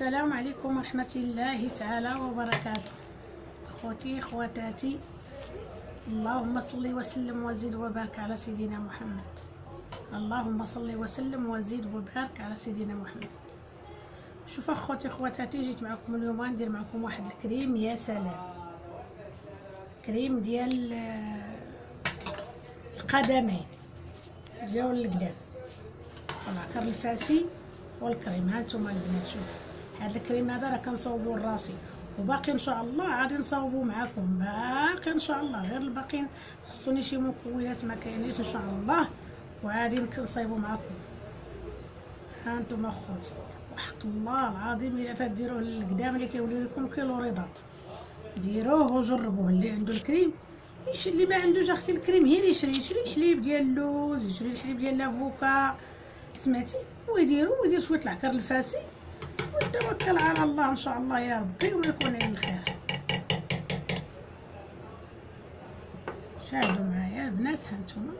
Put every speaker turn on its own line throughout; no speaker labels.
السلام عليكم ورحمة الله تعالى وبركاته. خوتي خواتاتي، اللهم صل وسلم وزد وبارك على سيدنا محمد. اللهم صل وسلم وزد وبارك على سيدنا محمد. شوف اخوتي خواتاتي، جيت معكم اليوم ندير معكم واحد الكريم يا سلام. كريم ديال القدمين ديال القدام، العكر الفاسي والكريم. هانتوما البنات شوفوا هذا الكريم هذا راه كنصاوبوه لراسي، وباقي ان شاء الله غادي نصاوبوه معكم، باقي ان شاء الله. غير الباقيين خصوني شي مكونات ما كاينينش ان شاء الله، وغادي نصايبو معكم. هانتوما خوتي، وحق الله العظيم الا تديروه للقدام اللي كيوليو لكم كيلوريضات، ديروه وجربوه. اللي عنده الكريم اللي ما عندوش اختي الكريم هي يشري الحليب ديال اللوز، يشري الحليب ديال لافوكا، سمعتي، ويدير شويه العكر الفاسي ويتوكل على الله ان شاء الله يا ربي، وما يكون على الخير. شاهدوا معايا البنات هانتوما.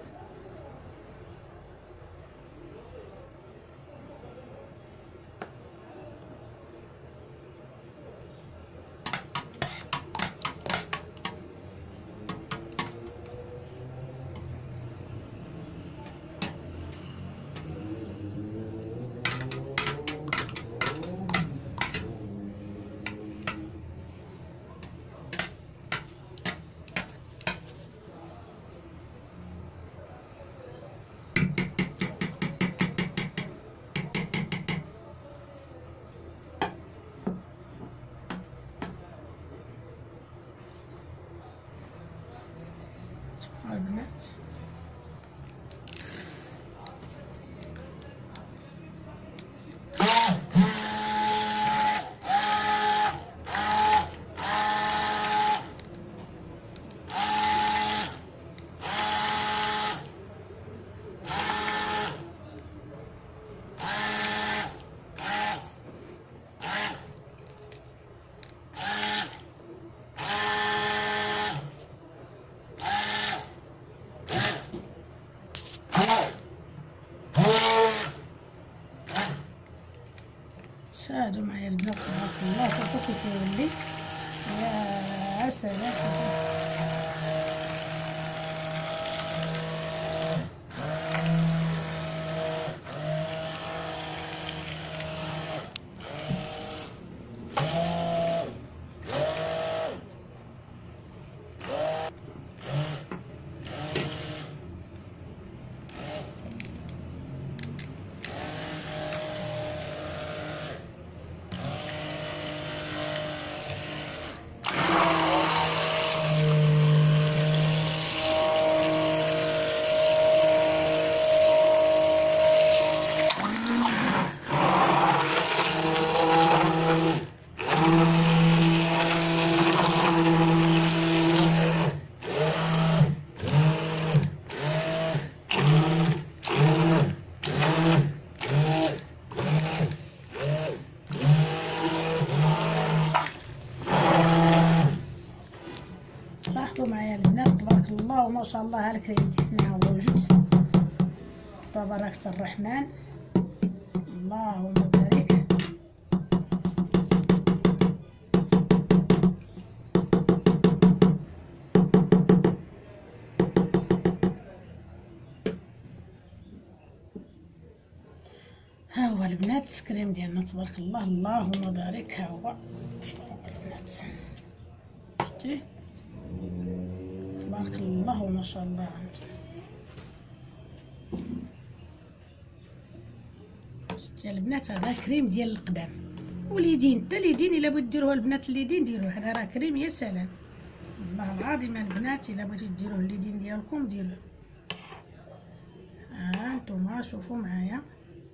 البنات شاهدوا معايا البنات تبارك الله. شوفوا كيف يولي يا سلام. لاحظوا معايا البنات تبارك الله وما شاء الله. هالكريم ديالنا وجد تبارك الرحمن، اللهم بارك. ها هو البنات الكريم ديالنا تبارك الله، اللهم بارك. ها هو البنات، شفتي تبارك الله وما شاء الله. شفتي البنات هذا كريم ديال القدام واليدين، حتى اليدين الا بغيتو ديروه البنات اليدين ديروه. هذا راه كريم يا سلام والله العظيم. البنات الا بغيتو ديروه اليدين ديالكم ديروه. ها انتما شوفوا معايا،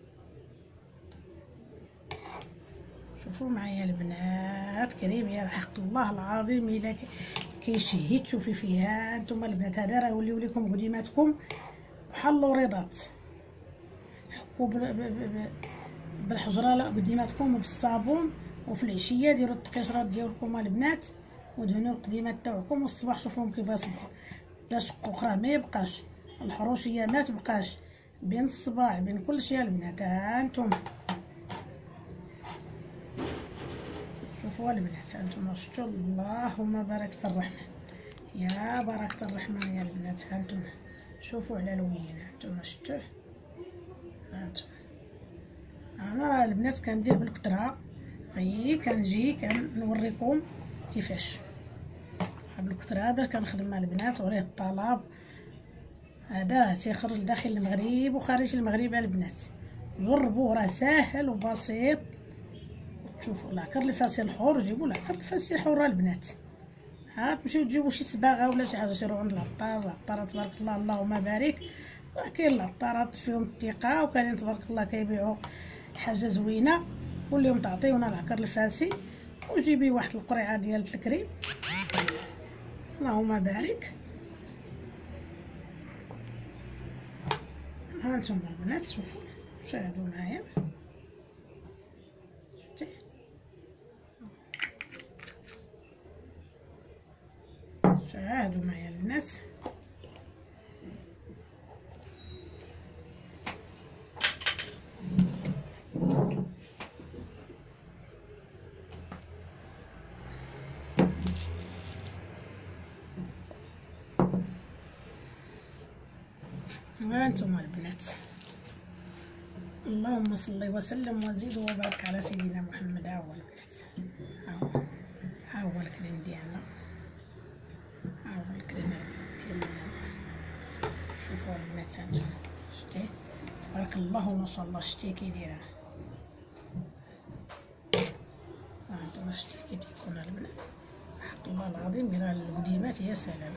شوفوا معايا البنات كريم يا حق الله العظيم الا كيشهي. تشوفي فيها انتما البنات هذا راه يوليو لكم قديماتكم بحال لوريضات. حكوا بالحجره قديماتكم وبالصابون، وفي العشيه ديروا التقشرات ديالكم البنات ودهنوا القديمات تاعكم، والصباح شوفوهم كيف يصبحوا. لا شقوق راه ما يبقاش، الحروشيه ما تبقاش بين الصباع بين كل شيء البنات. ها انتم شوفوا البنات هانتوما شفتوا، اللهم بارك الرحمن، يا بركة الرحمن يا البنات. هانتوما شوفوا على الوين، هانتوما شفتوه. هانتوما انا راه البنات كندير بالكترة، غير كنجي كنوريكم كيفاش بالكترة باش كنخدم مع البنات وعليه الطلب. هذا تيخرج داخل المغرب وخارج المغرب البنات، جربوه راه ساهل وبسيط. شوفوا العكر الفاسي الحور، جيبوا العكر الفاسي الحور البنات. ها تمشيو تجيبوا شي صباغه ولا شي حاجه، سيروا عند العطار. العطارات تبارك الله اللهم بارك، راه كاين العطارات فيهم الثقه وكاينين تبارك الله كيبيعوا حاجه زوينه. قول لهم تعطيونا العكر الفاسي وجيبي واحد القريعه ديال الكريم اللهم بارك. هانتوما البنات شوفوا، شاهدوا معايا، شفتي شاهدوا معايا البنات. هانتوما البنات، اللهم صل وسلم وزيد وبارك على سيدنا محمد. ها هو البنات، ها هو الكريم ديالنا، ها هو الكريم ديالنا. شوفوا البنات هانتوما شتي تبارك الله ما شاء الله، شتي كي دايره. هانتوما شتي كي تيكون البنات، حق الله العظيم غير القديمات يا سلام.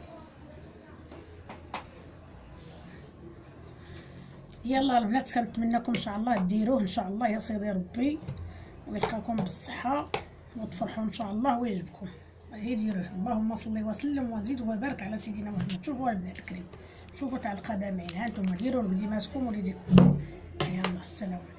يلا البنات كنتمنىكم ان شاء الله ديروه ان شاء الله يا سيدي ربي، ويلقاكم بالصحه وتفرحوا ان شاء الله ويعجبكم. هي ديروه. اللهم صل وسلم وزيد وبارك على سيدنا محمد. شوفوا البنات الكريم، شوفوا تاع القدمين، هانتوما ديروا لقديماتكم وليديكم. يلا السلام عليكم.